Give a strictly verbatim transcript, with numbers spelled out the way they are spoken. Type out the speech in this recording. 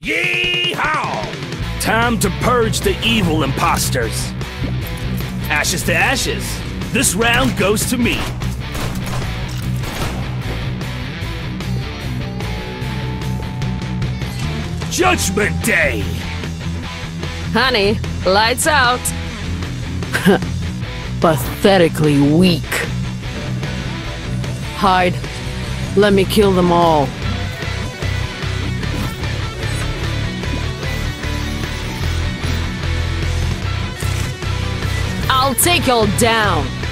Yee-haw! Time to purge the evil imposters. Ashes to ashes. This round goes to me. Judgment Day! Honey, lights out. Pathetically weak. Hide. Let me kill them all. I'll take y'all down.